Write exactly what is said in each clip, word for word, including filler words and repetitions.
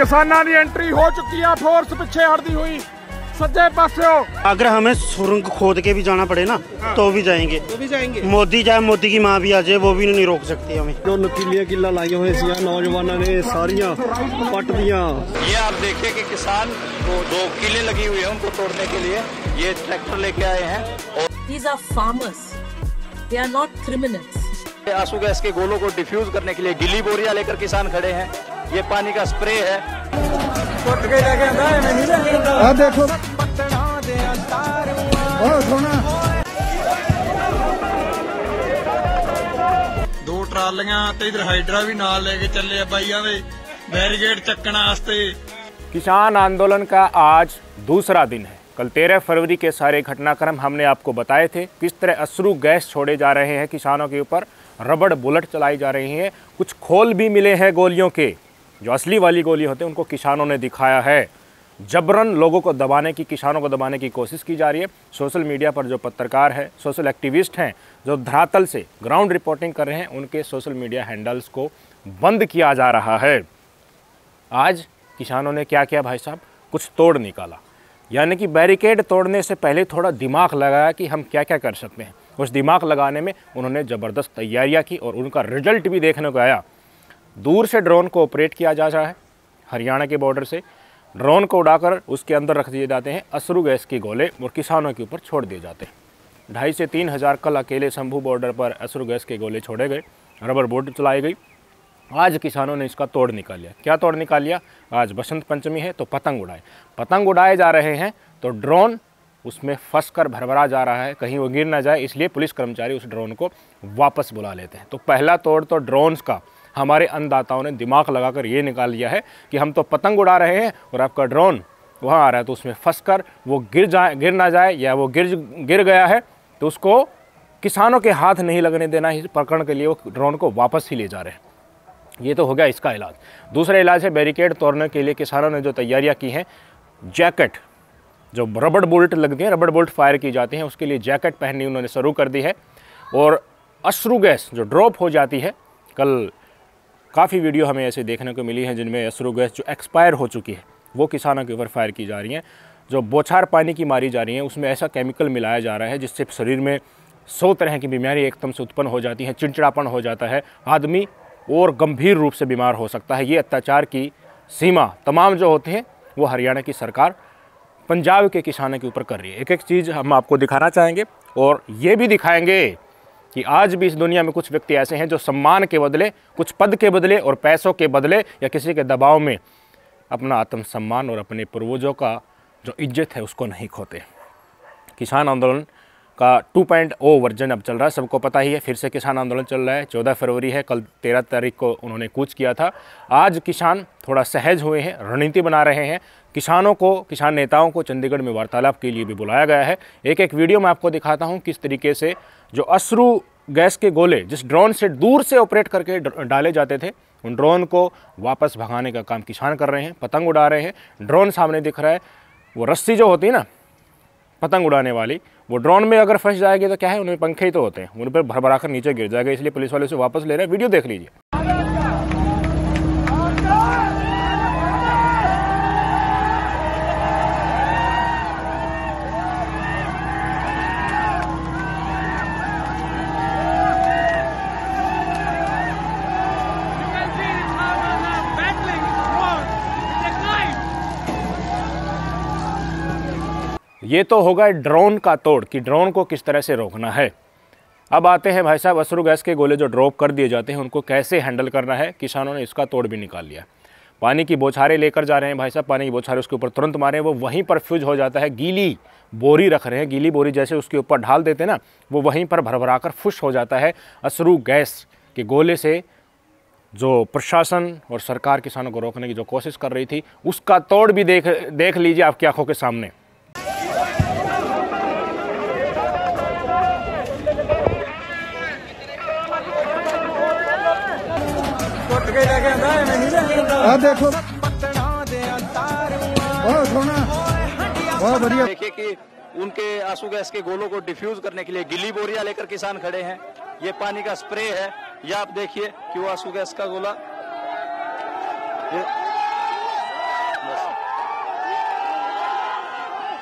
किसानों की एंट्री हो चुकी है, फोर्स पिछे हटती हुई सज्जे पासे। अगर हमें सुरंग खोद के भी जाना पड़े ना हाँ। तो भी जाएंगे तो भी जाएंगे मोदी चाहे मोदी की माँ भी आ जाए वो भी नहीं रोक सकती हमें। जो नुकीलियां किला लाई हुई सी नौजवानों ने सारियां पट दियां। ये आप देखिए कि किसान को दो किले लगी हुई है उनको तोड़ने के लिए ये ट्रैक्टर लेके आए हैं। These are farmers. They are not criminals. आंसू गैस के गोलों को डिफ्यूज करने के लिए गिली बोरियां लेकर किसान खड़े हैं। ये पानी का स्प्रे है। आ देखो दो ट्रालियां ते इधर हाइड्रा भी नाल लेके चले बाइयां दे बैरिकेड चक्कण वास्ते। किसान आंदोलन का आज दूसरा दिन है। कल तेरह फरवरी के सारे घटनाक्रम हमने आपको बताए थे, किस तरह अश्रु गैस छोड़े जा रहे हैं किसानों के ऊपर, रबड़ बुलेट चलाई जा रही हैं, कुछ खोल भी मिले हैं गोलियों के, जो असली वाली गोली होते हैं उनको किसानों ने दिखाया है। जबरन लोगों को दबाने की, किसानों को दबाने की कोशिश की जा रही है। सोशल मीडिया पर जो पत्रकार है, सोशल एक्टिविस्ट हैं, जो धरातल से ग्राउंड रिपोर्टिंग कर रहे हैं, उनके सोशल मीडिया हैंडल्स को बंद किया जा रहा है। आज किसानों ने क्या किया भाई साहब, कुछ तोड़ निकाला, यानी कि बैरिकेड तोड़ने से पहले थोड़ा दिमाग लगाया कि हम क्या क्या कर सकते हैं। उस दिमाग लगाने में उन्होंने ज़बरदस्त तैयारियां की और उनका रिजल्ट भी देखने को आया। दूर से ड्रोन को ऑपरेट किया जा रहा है, हरियाणा के बॉर्डर से ड्रोन को उड़ाकर उसके अंदर रख दिए जाते हैं अश्रु गैस के गोले और किसानों के ऊपर छोड़ दिए जाते हैं। ढाई से तीन हज़ार कल अकेले शंभू बॉर्डर पर अश्रु गैस के गोले छोड़े गए, रबर बोट चलाई गई। आज किसानों ने इसका तोड़ निकाल लिया। क्या तोड़ निकाल लिया? आज बसंत पंचमी है तो पतंग उड़ाए पतंग उड़ाए जा रहे हैं, तो ड्रोन उसमें फंस कर भरभरा जा रहा है, कहीं वो गिर ना जाए, इसलिए पुलिस कर्मचारी उस ड्रोन को वापस बुला लेते हैं। तो पहला तोड़ तो ड्रोन्स का हमारे अन्नदाताओं ने दिमाग लगाकर ये निकाल लिया है कि हम तो पतंग उड़ा रहे हैं और आपका ड्रोन वहाँ आ रहा है, तो उसमें फंसकर वो गिर जाए गिर ना जाए, या वो गिर गिर गया है तो उसको किसानों के हाथ नहीं लगने देना, इस पकड़ के लिए वो ड्रोन को वापस ही ले जा रहे हैं। ये तो हो गया इसका इलाज। दूसरा इलाज है बैरिकेड तोड़ने के लिए किसानों ने जो तैयारियाँ की हैं, जैकेट, जो रबड़ बुलेट लगती हैं, रबड़ बुलेट फायर की जाती हैं, उसके लिए जैकेट पहननी उन्होंने शुरू कर दी है। और अश्रु गैस जो ड्रॉप हो जाती है, कल काफ़ी वीडियो हमें ऐसे देखने को मिली है जिनमें अश्रु गैस जो एक्सपायर हो चुकी है वो किसानों के ऊपर फायर की जा रही हैं। जो बौछार पानी की मारी जा रही है उसमें ऐसा केमिकल मिलाया जा रहा है जिससे शरीर में सौ तरह की बीमारी एकदम से उत्पन्न हो जाती हैं, चिड़चिड़ापन हो जाता है, आदमी और गंभीर रूप से बीमार हो सकता है। ये अत्याचार की सीमा तमाम जो होते हैं वो हरियाणा की सरकार पंजाब के किसानों के ऊपर कर रही है। एक एक चीज़ हम आपको दिखाना चाहेंगे और ये भी दिखाएंगे कि आज भी इस दुनिया में कुछ व्यक्ति ऐसे हैं जो सम्मान के बदले, कुछ पद के बदले और पैसों के बदले या किसी के दबाव में अपना आत्मसम्मान और अपने पूर्वजों का जो इज्जत है उसको नहीं खोते। किसान आंदोलन का टू पॉइंट ओ वर्जन अब चल रहा है, सबको पता ही है। फिर से किसान आंदोलन चल रहा है। चौदह फरवरी है, कल तेरह तारीख को उन्होंने कूच किया था। आज किसान थोड़ा सहज हुए हैं, रणनीति बना रहे हैं। किसानों को, किसान नेताओं को चंडीगढ़ में वार्तालाप के लिए भी बुलाया गया है। एक एक वीडियो में आपको दिखाता हूं किस तरीके से जो अश्रु गैस के गोले जिस ड्रोन से दूर से ऑपरेट करके डाले जाते थे, उन ड्रोन को वापस भगाने का काम किसान कर रहे हैं। पतंग उड़ा रहे हैं। ड्रोन सामने दिख रहा है, वो रस्सी जो होती है ना पतंग उड़ाने वाली, वो ड्रोन में अगर फंस जाएगी तो क्या है, उनमें पंखे ही तो होते हैं, उन पर भरभरा कर नीचे गिर जाएगा, इसलिए पुलिस वाले उसे वापस ले रहे हैं। वीडियो देख लीजिए। ये तो होगा ड्रोन का तोड़ कि ड्रोन को किस तरह से रोकना है। अब आते हैं भाई साहब, अश्रु गैस के गोले जो ड्रॉप कर दिए जाते हैं उनको कैसे हैंडल करना है। किसानों ने इसका तोड़ भी निकाल लिया। पानी की बौछारें लेकर जा रहे हैं भाई साहब, पानी की बौछारें उसके ऊपर तुरंत मारे, वो वहीं पर फ्यूज हो जाता है। गीली बोरी रख रहे हैं, गीली बोरी जैसे उसके ऊपर ढाल देते ना, वो वहीं पर भरभरा कर फुश हो जाता है। अश्रु गैस के गोले से जो प्रशासन और सरकार किसानों को रोकने की जो कोशिश कर रही थी उसका तोड़ भी देख देख लीजिए आपकी आंखों के सामने। आ देखो बहुत बढ़िया। देखिए कि उनके आंसू गैस के गोलों को डिफ्यूज करने के लिए गिली बोरियां लेकर किसान खड़े हैं। ये पानी का स्प्रे है, या आप देखिए कि वो आंसू गैस का गोला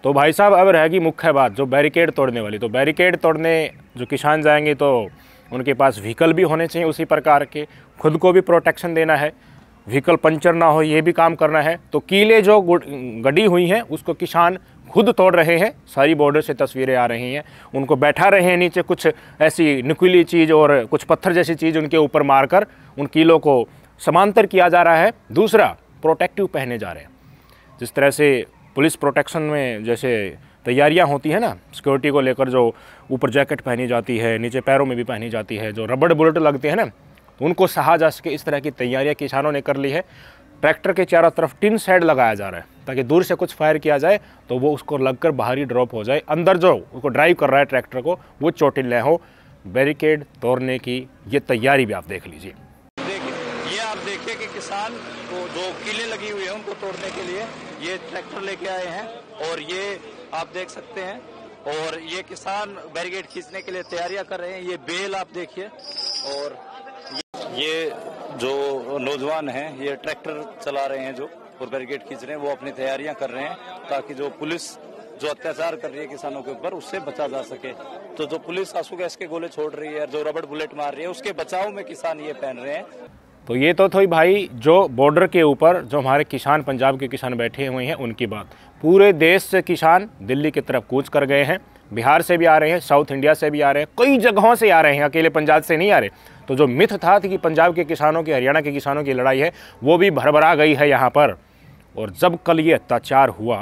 तो भाई साहब अब रहेगी मुख्य बात, जो बैरिकेड तोड़ने वाली। तो बैरिकेड तोड़ने जो किसान जाएंगे तो उनके पास व्हीकल भी होने चाहिए उसी प्रकार के, खुद को भी प्रोटेक्शन देना है, व्हीकल पंचर ना हो ये भी काम करना है। तो कीलें जो गड़ी हुई हैं उसको किसान खुद तोड़ रहे हैं। सारी बॉर्डर से तस्वीरें आ रही हैं, उनको बैठा रहे हैं नीचे, कुछ ऐसी नुकीली चीज़ और कुछ पत्थर जैसी चीज़ उनके ऊपर मारकर उन कीलों को समांतर किया जा रहा है। दूसरा, प्रोटेक्टिव पहने जा रहे हैं। जिस तरह से पुलिस प्रोटेक्शन में जैसे तैयारियां होती है ना, सिक्योरिटी को लेकर, जो ऊपर जैकेट पहनी जाती है, नीचे पैरों में भी पहनी जाती है, जो रबड़ बुलेट लगते हैं ना, तो उनको सहा जा सके, इस तरह की तैयारियां किसानों ने कर ली है। ट्रैक्टर के चारों तरफ टिन शेड लगाया जा रहा है ताकि दूर से कुछ फायर किया जाए तो वो उसको लगकर बाहर ही ड्रॉप हो जाए, अंदर जो उसको ड्राइव कर रहा है ट्रैक्टर को वो चोटिल न हो। बैरिकेड तोड़ने की ये तैयारी भी आप देख लीजिए। देखिए, ये आप देखिए कि किसान को दो कीलें लगी हुई है, उनको तोड़ने के लिए ये ट्रैक्टर लेके आए हैं और ये आप देख सकते हैं। और ये किसान बैरिकेड खींचने के लिए तैयारियां कर रहे हैं। ये बेल आप देखिए, और ये जो नौजवान हैं ये ट्रैक्टर चला रहे हैं जो और बैरिकेड खींच रहे हैं, वो अपनी तैयारियां कर रहे हैं ताकि जो पुलिस जो अत्याचार कर रही है किसानों के ऊपर उससे बचा जा सके। तो जो पुलिस आंसू गैस के गोले छोड़ रही है, जो रबड़ बुलेट मार रही है, उसके बचाव में किसान ये पहन रहे हैं। तो ये तो थी भाई जो बॉर्डर के ऊपर जो हमारे किसान, पंजाब के किसान बैठे हुए हैं उनकी बात। पूरे देश से किसान दिल्ली की तरफ कूच कर गए हैं, बिहार से भी आ रहे हैं, साउथ इंडिया से भी आ रहे हैं, कई जगहों से आ रहे हैं, अकेले पंजाब से नहीं आ रहे। तो जो मिथ था कि पंजाब के किसानों की, हरियाणा के किसानों की लड़ाई है, वो भी भरभरा गई है यहाँ पर। और जब कल ये अत्याचार हुआ,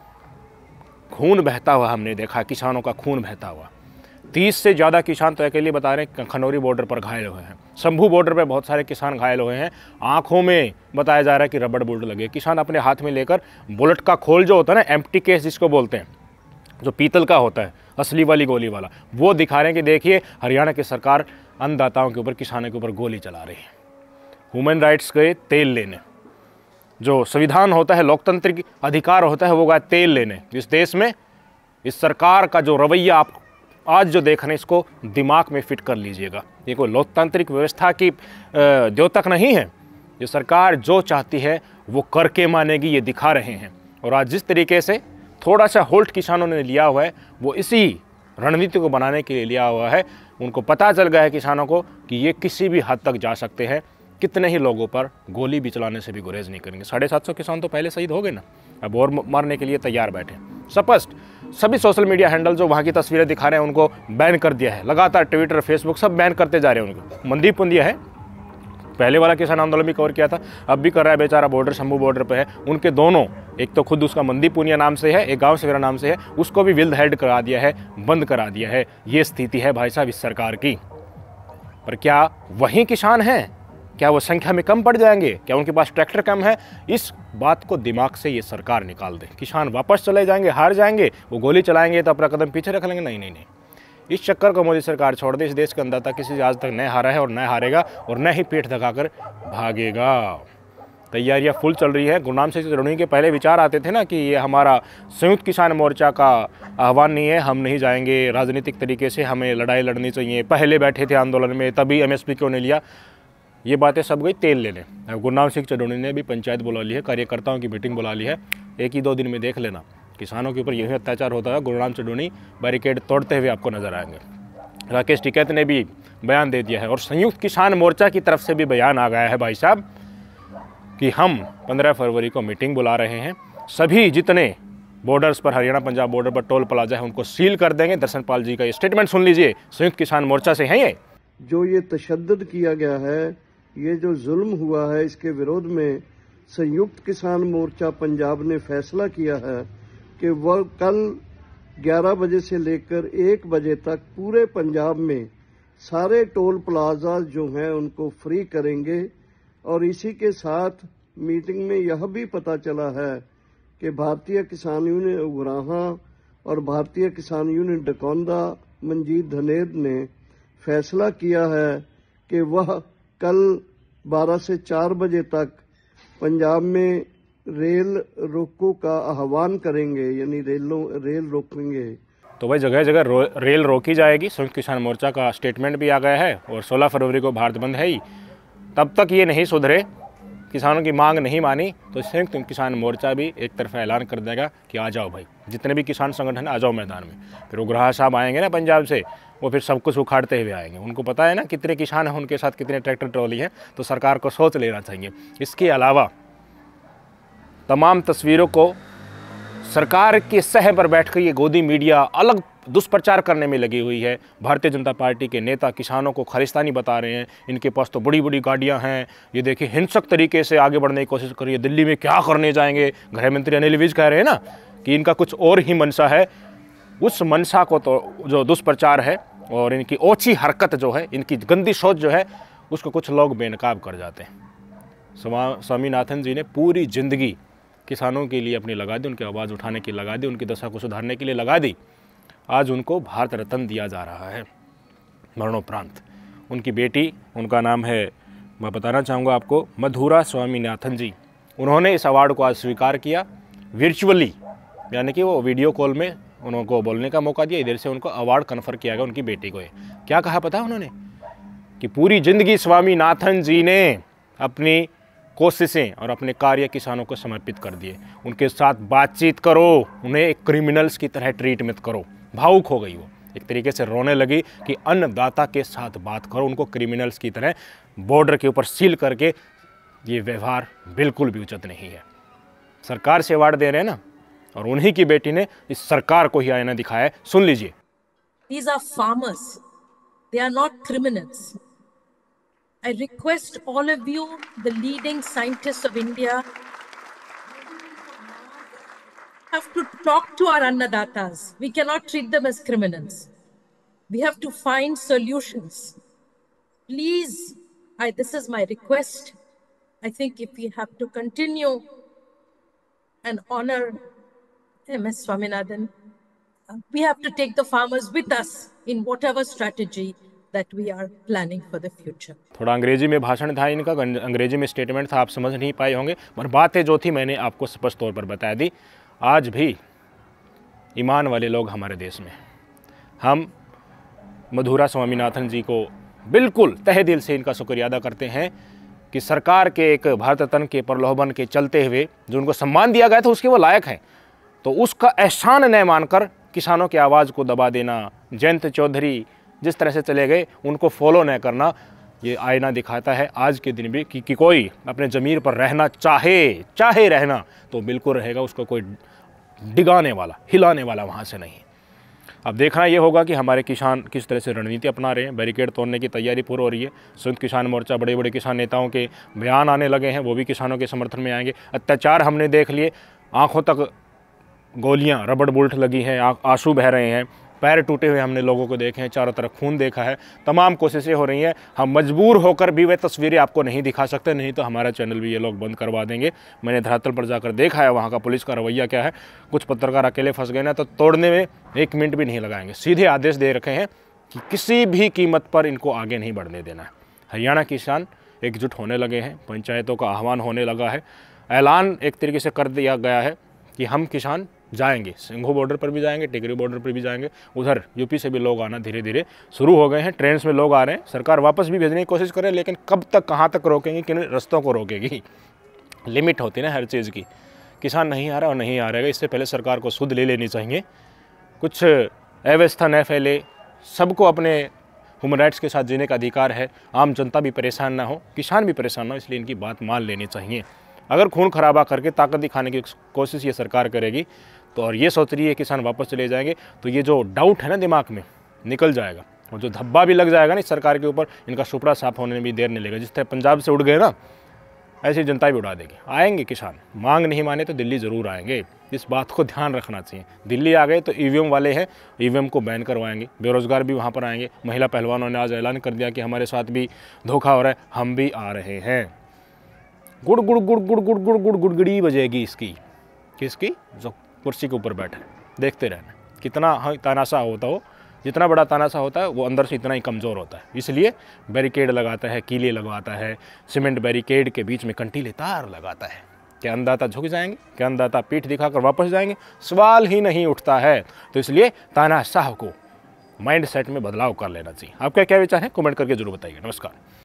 खून बहता हुआ हमने देखा, किसानों का खून बहता हुआ। तीस से ज़्यादा किसान तो अकेले बता रहे हैं खनौरी बॉर्डर पर घायल हुए हैं, शंभू बॉर्डर पर बहुत सारे किसान घायल हुए हैं। आंखों में बताया जा रहा है कि रबड़ बुलेट लगे। किसान अपने हाथ में लेकर बुलेट का खोल जो होता है ना, एम्प्टी केस जिसको बोलते हैं, जो पीतल का होता है, असली वाली गोली वाला, वो दिखा रहे हैं कि देखिए हरियाणा की सरकार अन्नदाताओं के ऊपर, किसानों के ऊपर गोली चला रही है। ह्यूमन राइट्स गए तेल लेने, जो संविधान होता है, लोकतांत्रिक अधिकार होता है, वो गया तेल लेने। इस देश में इस सरकार का जो रवैया आप आज जो देख रहे हैं, इसको दिमाग में फिट कर लीजिएगा। ये कोई लोकतांत्रिक व्यवस्था की द्योतक नहीं है। ये सरकार जो चाहती है वो करके मानेगी, ये दिखा रहे हैं। और आज जिस तरीके से थोड़ा सा होल्ड किसानों ने लिया हुआ है, वो इसी रणनीति को बनाने के लिए लिया हुआ है। उनको पता चल गया है किसानों को कि ये किसी भी हद तक जा सकते हैं, कितने ही लोगों पर गोली भी चलाने से भी गुरेज नहीं करेंगे। साढ़े सात सौ किसान तो पहले शहीद हो गए ना, अब और मारने के लिए तैयार बैठे। स्पष्ट सभी सोशल मीडिया हैंडल जो वहाँ की तस्वीरें दिखा रहे हैं उनको बैन कर दिया है, लगातार ट्विटर, फेसबुक सब बैन करते जा रहे हैं उनको। मनदीप पुंदिया है, पहले वाला किसान आंदोलन भी कवर किया था, अब भी कर रहा है बेचारा, बॉर्डर, शंभू बॉर्डर पे है। उनके दोनों, एक तो खुद उसका मनदीप पुनिया नाम से है, एक गांव से मेरा नाम से है, उसको भी विल्ड हेल्ड करा दिया है, बंद करा दिया है। ये स्थिति है भाई साहब इस सरकार की। पर क्या वही किसान हैं? क्या वो संख्या में कम पड़ जाएंगे? क्या उनके पास ट्रैक्टर कम है? इस बात को दिमाग से ये सरकार निकाल दे। किसान वापस चले जाएंगे, हार जाएंगे, वो गोली चलाएंगे तो अपना कदम पीछे रख लेंगे? नहीं नहीं नहीं, इस चक्कर को मोदी सरकार छोड़ दे। इस देश के अंदर तक किसी आज तक न हारा है और न हारेगा और न ही पेट दबाकर भागेगा। तैयारियां फुल चल रही है। गुरनाम सिंह सैरोनी के पहले विचार आते थे ना कि ये हमारा संयुक्त किसान मोर्चा का आह्वान नहीं है, हम नहीं जाएंगे, राजनीतिक तरीके से हमें लड़ाई लड़नी चाहिए, पहले बैठे थे आंदोलन में तभी एमएसपी क्यों नहीं लिया, ये बातें सब गई तेल लेने। अब गुरनाम सिंह सैरोनी ने भी पंचायत बुला ली है, कार्यकर्ताओं की मीटिंग बुला ली है। एक ही दो दिन में देख लेना किसानों के ऊपर यही अत्याचार होता है। गुरनाम सैरोनी बैरिकेड तोड़ते हुए आपको नजर आएंगे। राकेश टिकैत ने भी बयान दे दिया है और संयुक्त किसान मोर्चा की तरफ से भी बयान आ गया है भाई साहब कि हम पंद्रह फरवरी को मीटिंग बुला रहे हैं, सभी जितने बॉर्डर्स पर, हरियाणा पंजाब बॉर्डर पर टोल प्लाजा है उनको सील कर देंगे। दर्शनपाल जी का ये स्टेटमेंट सुन लीजिए, संयुक्त किसान मोर्चा से है ये। जो ये तशद्दुद किया गया है, ये जो जुल्म हुआ है, इसके विरोध में संयुक्त किसान मोर्चा पंजाब ने फैसला किया है कि वह कल ग्यारह बजे से लेकर एक बजे तक पूरे पंजाब में सारे टोल प्लाजा जो हैं उनको फ्री करेंगे। और इसी के साथ मीटिंग में यह भी पता चला है कि भारतीय किसान यूनियन उगराहा और भारतीय किसान यूनियन डकौंदा मंजीत धनेर ने फैसला किया है कि वह कल बारह से चार बजे तक पंजाब में रेल रोको का आह्वान करेंगे, यानी रेलों रेल रोकेंगे। तो भाई जगह जगह रेल रोकी जाएगी। संयुक्त किसान मोर्चा का स्टेटमेंट भी आ गया है और सोलह फरवरी को भारत बंद है ही। तब तक ये नहीं सुधरे किसानों की मांग नहीं मानी तो संयुक्त किसान मोर्चा भी एक तरफा ऐलान कर देगा कि आ जाओ भाई, जितने भी किसान संगठन आ जाओ मैदान में। फिर उग्रहा साहब आएंगे ना पंजाब से, वो फिर सब कुछ उखाड़ते हुए आएंगे। उनको पता है ना कितने किसान हैं, उनके साथ कितने ट्रैक्टर ट्रॉली हैं, तो सरकार को सोच लेना चाहिए। इसके अलावा तमाम तस्वीरों को सरकार के सह पर बैठकर ये गोदी मीडिया अलग दुष्प्रचार करने में लगी हुई है। भारतीय जनता पार्टी के नेता किसानों को खालिस्तानी बता रहे हैं, इनके पास तो बड़ी बड़ी गाड़ियां हैं, ये देखिए हिंसक तरीके से आगे बढ़ने की कोशिश कर रही है, दिल्ली में क्या करने जाएंगे। गृह मंत्री अनिल विज कह रहे हैं ना कि इनका कुछ और ही मनसा है। उस मनसा को तो जो दुष्प्रचार है और इनकी ओछी हरकत जो है, इनकी गंदी सोच जो है, उसको कुछ लोग बेनकाब कर जाते हैं। स्वामीनाथन जी ने पूरी ज़िंदगी किसानों के लिए अपनी लगा दी, उनकी आवाज़ उठाने की लगा दी, उनकी दशा को सुधारने के लिए लगा दी। आज उनको भारत रत्न दिया जा रहा है मरणोपरांत। उनकी बेटी, उनका नाम है, मैं बताना चाहूँगा आपको, मधुरा स्वामीनाथन जी। उन्होंने इस अवार्ड को आज स्वीकार किया वर्चुअली, यानी कि वो वीडियो कॉल में उनको बोलने का मौका दिया, इधर से उनको अवार्ड कन्फर किया गया उनकी बेटी को। क्या कहा पता है उन्होंने कि पूरी ज़िंदगी स्वामीनाथन जी ने अपनी कोशिशें और अपने कार्य किसानों को समर्पित कर दिए। उनके साथ बातचीत करो, उन्हें एक क्रिमिनल्स की तरह ट्रीट मत करो। भावुक हो गई वो, एक तरीके से रोने लगी कि अन्नदाता के साथ बात करो, उनको क्रिमिनल्स की तरह बॉर्डर के ऊपर सील करके, ये व्यवहार बिल्कुल भी उचित नहीं है। सरकार से अवार्ड दे रहे हैं ना, और उन्हीं की बेटी ने इस सरकार को ही आईना दिखाया है। सुन लीजिए। These are farmers. They are not criminals. I request all of you, the leading scientists of India, have to talk to our annadatas. We cannot treat them as criminals. We have to find solutions. Please, I, this is my request. I think if we have to continue and honor M S Swaminathan, we have to take the farmers with us in whatever strategy that we are planning for the future. थोड़ा अंग्रेजी में भाषण था इनका, अंग्रेजी में statement था, आप समझ नहीं पाए होंगे, पर बातें जो थी मैंने आपको स्पष्ट तौर पर बता दी। आज भी ईमान वाले लोग हमारे देश में, हम मधुरा स्वामीनाथन जी को बिल्कुल तहे दिल से इनका शुक्रिया अदा करते हैं कि सरकार के एक भारत रत्न के प्रलोभन के चलते हुए जो उनको सम्मान दिया गया था उसके वो लायक हैं, तो उसका एहसान न मानकर किसानों की आवाज़ को दबा देना, जयंत चौधरी जिस तरह से चले गए उनको फॉलो न करना, ये आईना दिखाता है आज के दिन भी कि, कि कोई अपने ज़मीर पर रहना चाहे चाहे रहना तो बिल्कुल रहेगा, उसको कोई डिगाने वाला, हिलाने वाला वहाँ से नहीं। अब देखना ये होगा कि हमारे किसान किस तरह से रणनीति अपना रहे हैं। बैरिकेड तोड़ने की तैयारी पूरी हो रही है। संयुक्त किसान मोर्चा, बड़े बड़े किसान नेताओं के बयान आने लगे हैं, वो भी किसानों के समर्थन में आएंगे। अत्याचार हमने देख लिए, आँखों तक गोलियां, रबड़ बुलेट लगी हैं, आंसू बह रहे हैं, पैर टूटे हुए हमने लोगों को देखे हैं, चारों तरफ खून देखा है, तमाम कोशिशें हो रही हैं। हम मजबूर होकर भी वे तस्वीरें आपको नहीं दिखा सकते, नहीं तो हमारा चैनल भी ये लोग बंद करवा देंगे। मैंने धरातल पर जाकर देखा है वहाँ का पुलिस का रवैया क्या है। कुछ पत्रकार अकेले फंस गए ना तो तोड़ने में एक मिनट भी नहीं लगाएंगे, सीधे आदेश दे रखे हैं कि किसी भी कीमत पर इनको आगे नहीं बढ़ने देना है। हरियाणा किसान एकजुट होने लगे हैं, पंचायतों का आह्वान होने लगा है, ऐलान एक तरीके से कर दिया गया है कि हम किसान जाएंगे, सिंघू बॉर्डर पर भी जाएंगे, टिकरी बॉर्डर पर भी जाएंगे। उधर यूपी से भी लोग आना धीरे धीरे शुरू हो गए हैं, ट्रेन में लोग आ रहे हैं। सरकार वापस भी भेजने की कोशिश करे, लेकिन कब तक, कहाँ तक रोकेंगी, किन रस्तों को रोकेगी, लिमिट होती है ना हर चीज़ की। किसान नहीं आ रहा और नहीं आ रहेगा, इससे पहले सरकार को सुध ले लेनी चाहिए। कुछ अव्यवस्था न फैले, सबको अपने ह्यूमन राइट्स के साथ जीने का अधिकार है, आम जनता भी परेशान ना हो, किसान भी परेशान ना हो, इसलिए इनकी बात मान लेनी चाहिए। अगर खून खराबा करके ताकत दिखाने की कोशिश ये सरकार करेगी तो, और ये सोच रही है किसान वापस चले जाएंगे, तो ये जो डाउट है ना दिमाग में निकल जाएगा, और जो धब्बा भी लग जाएगा ना इस सरकार के ऊपर, इनका सुपड़ा साफ होने में भी देर नहीं लगेगा। जिस तरह पंजाब से उड़ गए ना, ऐसी जनता भी उड़ा देगी। आएंगे किसान, मांग नहीं माने तो दिल्ली ज़रूर आएंगे, इस बात को ध्यान रखना चाहिए। दिल्ली आ गए तो ईवीएम वाले हैं, ईवीएम को बैन करवाएंगे, बेरोजगार भी वहाँ पर आएंगे। महिला पहलवानों ने आज ऐलान कर दिया कि हमारे साथ भी धोखा हो रहा है, हम भी आ रहे हैं। गुड़ गुड़ गुड़ गुड़ गुड़ गुड़ गुड़ गुड़गड़ी बजेगी इसकी, किसकी, जो कुर्सी के ऊपर बैठे। देखते रहना, कितना तानाशाह होता हो, जितना बड़ा तानाशाह होता है वो अंदर से इतना ही कमज़ोर होता है। इसलिए बैरिकेड लगाता है, कीले लगवाता है, सीमेंट बैरिकेड के बीच में कंटीले तार लगाता है। क्या अन्नदाता झुक जाएंगे? क्या अन्नदाता पीठ दिखाकर वापस जाएंगे? सवाल ही नहीं उठता है। तो इसलिए तानाशाह को माइंड सेट में बदलाव कर लेना चाहिए। आपका क्या विचार है, कमेंट करके जरूर बताइए। नमस्कार।